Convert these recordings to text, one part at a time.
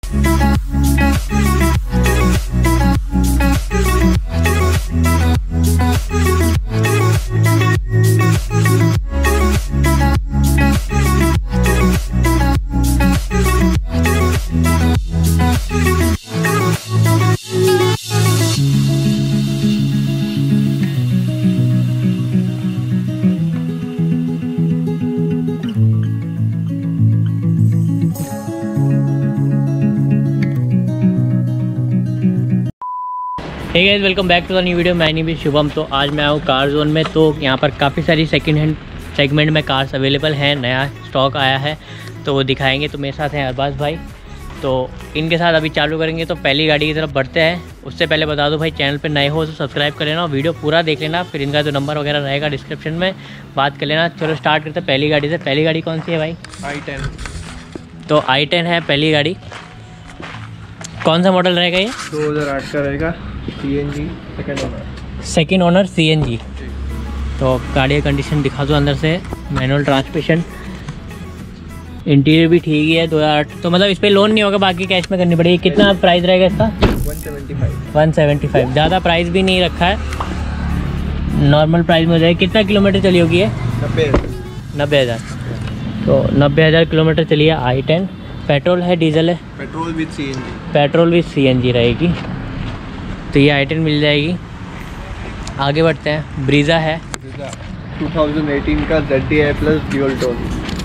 Hey guys, welcome back to the new video. मैं name is Shubham. तो आज मैं आऊँ कार जोन में। तो यहाँ पर काफ़ी सारी सेकंड हैंड सेगमेंट में कार्स अवेलेबल हैं, नया स्टॉक आया है तो वो दिखाएंगे। तो मेरे साथ हैं अरबाज भाई, तो इनके साथ अभी चालू करेंगे। तो पहली गाड़ी की तरफ बढ़ते हैं। उससे पहले बता दो भाई, चैनल पर नए हो तो सब्सक्राइब कर लेना, वीडियो पूरा देख लेना, फिर इनका जो नंबर वगैरह रहेगा डिस्क्रिप्शन में बात कर लेना। चलो स्टार्ट करते हैं पहली गाड़ी से। पहली गाड़ी कौन सी है भाई? i10। तो i10 है पहली गाड़ी। कौन सा मॉडल रहेगा ये? 2008 का रहेगा, CNG सेकेंड ओनर CNG। तो गाड़ी की कंडीशन दिखा दो अंदर से। मैनुअल ट्रांसमिशन, इंटीरियर भी ठीक ही है। 2008 तो मतलब इस पर लोन नहीं होगा, बाकी कैश में करनी पड़ेगी। कितना प्राइस रहेगा इसका? 175। ज़्यादा प्राइस भी नहीं रखा है, नॉर्मल प्राइस में हो जाएगा। कितना किलोमीटर चली होगी ये? 90,000। तो 90,000 किलोमीटर चली है i10। पेट्रोल है डीजल है? Petrol with CNG। Petrol with CNG रहेगी। तो ये i10 मिल जाएगी। आगे बढ़ते हैं। ब्रीज़ा है 2018 का ZDI प्लस ड्यूल टोन।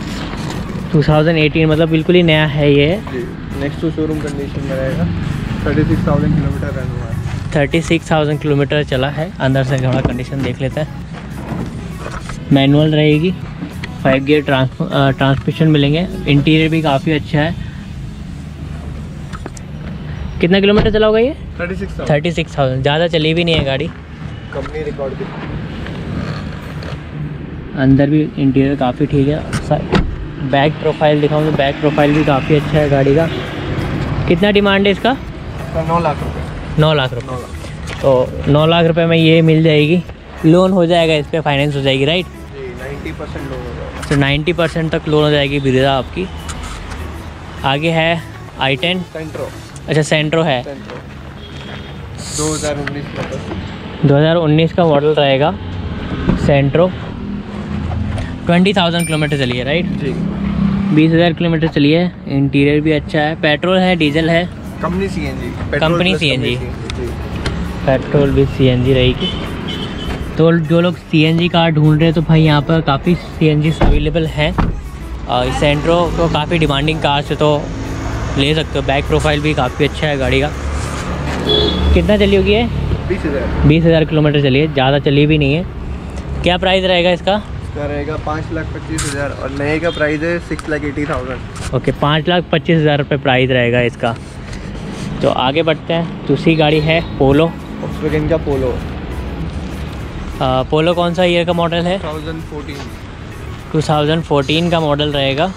2018 मतलब बिल्कुल ही नया है ये। नेक्स्ट टू शोरूम कंडीशन में रहेगा। 36,000 किलोमीटर रन हुआ है। 36,000 किलोमीटर चला है। अंदर से थोड़ा कंडीशन देख लेते हैं। मैनुअल रहेगी, 5 गियर ट्रांसमिशन मिलेंगे। इंटीरियर भी काफ़ी अच्छा है। कितना किलोमीटर चला होगा ये? 36,000। ज़्यादा चली भी नहीं है गाड़ी, कंपनी रिकॉर्ड की। अंदर भी इंटीरियर काफ़ी ठीक है। बैक प्रोफाइल दिखाऊँ तो बैक प्रोफाइल भी काफ़ी अच्छा है गाड़ी का। कितना डिमांड है इसका? 9 लाख रुपये। 9 लाख रुपये। तो 9 लाख रुपये में ये मिल जाएगी। लोन हो जाएगा इस पर, फाइनेंस हो जाएगी, राइट? 90% लोन हो जाएगा। तो 90% तक लोन हो जाएगी ब्रीज़ा आपकी। आगे है i10 सेंट्रो। अच्छा, सेंट्रो है। 2019 का मॉडल रहेगा सेंट्रो। 20,000 किलोमीटर चली है, राइट? जी। 20,000 किलोमीटर चली है। इंटीरियर भी अच्छा है। पेट्रोल है डीजल है? Company CNG। Company CNG। Petrol भी CNG रहेगी। तो जो लोग CNG कार ढूंढ रहे हैं तो भाई यहाँ पर काफ़ी CNG अवेलेबल हैं। और सेंट्रो तो काफ़ी डिमांडिंग कार से तो ले सकते हो। बैक प्रोफाइल भी काफ़ी अच्छा है गाड़ी का। कितना चली होगी ये? 20,000 किलोमीटर चली है, ज़्यादा चली भी नहीं है। क्या प्राइस रहेगा इसका? इसका रहेगा 5,25,000 और नए का प्राइस है 6,80,000। ओके, 5,25,000 रुपये प्राइस रहेगा इसका। तो आगे बढ़ते हैं। दूसरी गाड़ी है पोलो। वॉक्सवैगन का पोलो। पोलो कौन सा ईयर का मॉडल है? 2014 का मॉडल रहेगा।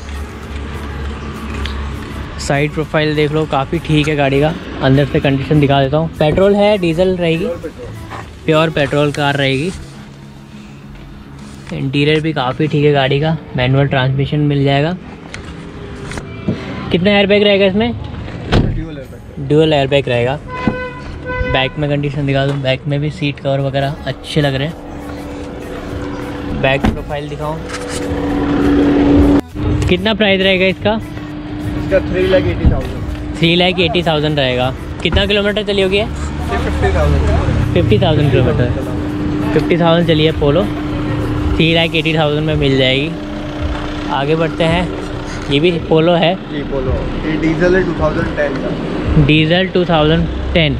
साइड प्रोफाइल देख लो, काफ़ी ठीक है गाड़ी का। अंदर से कंडीशन दिखा देता हूँ। पेट्रोल है डीजल रहेगी? प्योर पेट्रोल कार रहेगी। इंटीरियर भी काफ़ी ठीक है गाड़ी का। मैनुअल ट्रांसमिशन मिल जाएगा। कितना एयरबैग रहेगा इसमें? ड्यूल एयरबैग रहेगा। बैक में कंडीशन दिखा दूँ। बैक में भी सीट कवर वगैरह अच्छे लग रहे हैं। बैक प्रोफाइल दिखाऊँ। कितना प्राइस रहेगा इसका? इसका 3,80,000। 3,80,000 रहेगा। कितना किलोमीटर चली होगी? 50,000 किलोमीटर। 50,000 चली है पोलो। 3,80,000 में मिल जाएगी। आगे बढ़ते हैं। ये भी पोलो है? जी पोलो। ये डीजल है 2010 का। डीजल 2010।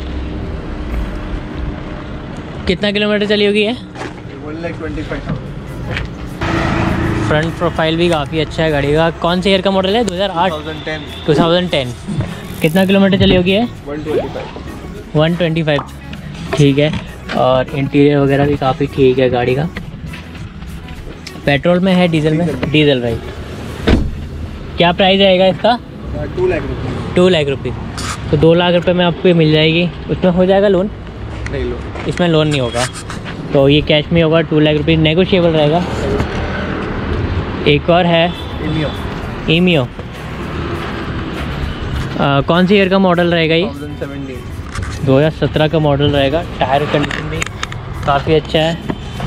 कितना किलोमीटर चली होगी ये? 1,25,000। फ्रंट प्रोफाइल भी काफ़ी अच्छा है गाड़ी का। कौन से ईयर का मॉडल है? 2010। कितना किलोमीटर चली होगी है? 125। ठीक है। और इंटीरियर वगैरह भी काफ़ी ठीक है गाड़ी का। पेट्रोल में है डीजल में? Diesel, right. क्या प्राइस रहेगा इसका? 2 लाख रुपये। 2 लाख रुपये। तो 2 लाख रुपये में आपको मिल जाएगी। उसमें हो जाएगा लोन? नहीं, लोन इसमें लोन नहीं होगा, तो ये कैश में होगा। 2 लाख रुपये नेगोशिएबल रहेगा। एक और है इमियो। कौन सी ईयर का मॉडल रहेगा ये? 2017। 2017 का मॉडल रहेगा। टायर कंडीशन भी काफ़ी अच्छा है।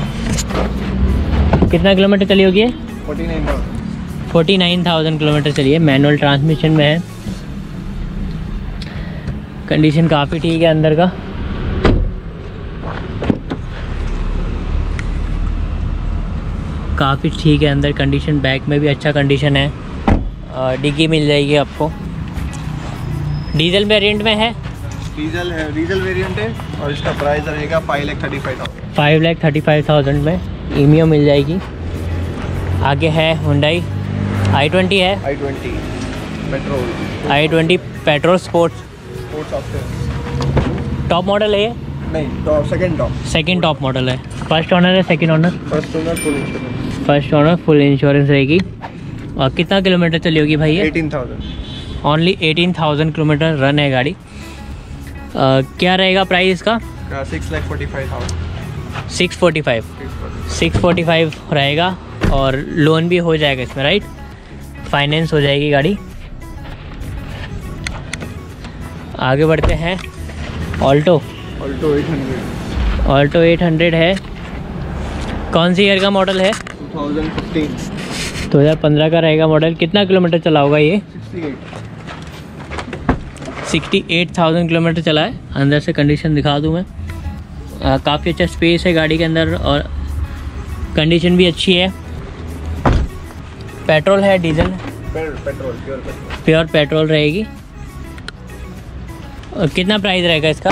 कितना किलोमीटर चली होगी ये? 49,000 किलोमीटर चली है। मैनुअल ट्रांसमिशन में है। कंडीशन काफ़ी ठीक है अंदर का। काफ़ी ठीक है अंदर कंडीशन। बैक में भी अच्छा कंडीशन है। डिग्गी मिल जाएगी आपको। डीजल वेरिएंट में है। डीजल है, डीजल वेरिएंट है और इसका प्राइस रहेगा 5,35,000। 5,35,000 में ईमियो मिल जाएगी। आगे है हुंडई i20 है। i20 petrol. i20 petrol sports option. Top model है ये? नहीं, टॉप, सेकंड टॉप मॉडल है। फर्स्ट ओनर है, second owner? First owner full insurance. First owner full insurance रहेगी। और कितना किलोमीटर चली होगी भाई ये? 18,000। ओनली 18,000 किलोमीटर रन है गाड़ी। क्या रहेगा प्राइस इसका? 6,45,000। 645 रहेगा। और लोन भी हो जाएगा इसमें, राइट? फाइनेंस हो जाएगी गाड़ी। आगे बढ़ते हैं। ऑल्टो 800। ऑल्टो 800 है। कौन सी ईयर का मॉडल है? 2015। 2015 का रहेगा मॉडल। कितना किलोमीटर चला होगा ये? 68,000 किलोमीटर चला है। अंदर से कंडीशन दिखा दूँ मैं। काफ़ी अच्छा स्पेस है गाड़ी के अंदर और कंडीशन भी अच्छी है। पेट्रोल है, डीजल? पेट्रोल, प्योर पेट्रोल रहेगी। और कितना प्राइस रहेगा इसका?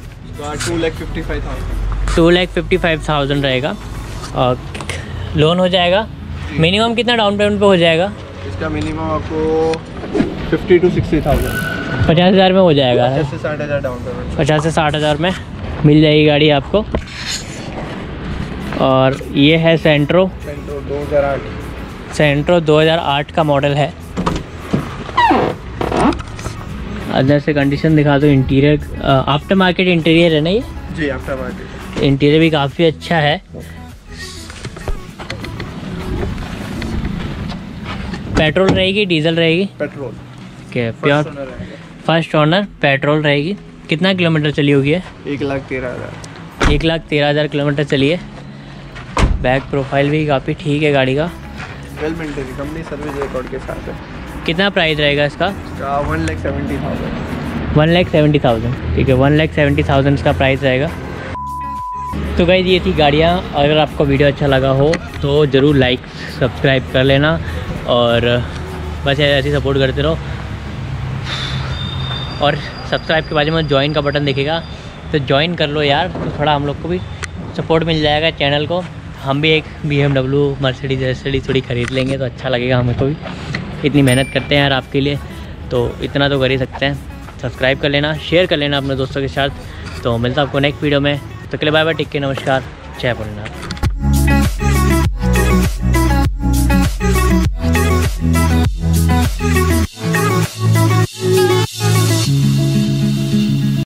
2,55,000। 2,55,000 रहेगा। और लोन हो जाएगा। मिनिमम कितना डाउन पेमेंट पे हो जाएगा? इसका मिनिमम आपको 50,000 to 60,000। 50,000 में हो जाएगा। 50,000 से 60,000 डाउन पेमेंट। 50,000 से 60,000 में मिल जाएगी गाड़ी आपको। और ये है सेंट्रो 2008। सेंट्रो 2008 का मॉडल है। अंदर से कंडीशन दिखा दो। इंटीरियर आफ्टर मार्केट इंटीरियर है ना ये? जी, आफ्टर मार्केट। इंटीरियर भी काफ़ी अच्छा है। पेट्रोल रहेगी, डीजल रहेगी? Petrol. Okay, pure first owner petrol रहेगी। कितना किलोमीटर चली होगी है? 1,13,000। 1,13,000 किलोमीटर चली है। बैक प्रोफाइल भी काफ़ी ठीक है गाड़ी का। Well maintain company service record के साथ है। कितना प्राइस रहेगा इसका? 1,70,000। 1,70,000, ठीक है। 1,70,000 इसका प्राइस रहेगा। तो गाइस ये थी गाड़ियाँ। अगर आपको वीडियो अच्छा लगा हो तो ज़रूर लाइक सब्सक्राइब कर लेना और बस ऐसे ही सपोर्ट करते रहो। और सब्सक्राइब के बाजू में ज्वाइन का बटन दिखेगा तो ज्वाइन कर लो यार, तो थोड़ा हम लोग को भी सपोर्ट मिल जाएगा चैनल को। हम भी एक BMW मर्सिडीज थोड़ी ख़रीद लेंगे तो अच्छा लगेगा हमें को भी। इतनी मेहनत करते हैं यार आपके लिए, तो इतना तो कर ही सकते हैं। सब्सक्राइब कर लेना, शेयर कर लेना अपने दोस्तों के साथ। तो मिलता हूँ आपको नेक्स्ट वीडियो में। तो के लिए बाय बाय, टेक केयर, नमस्कार, जय भोलेनाथ।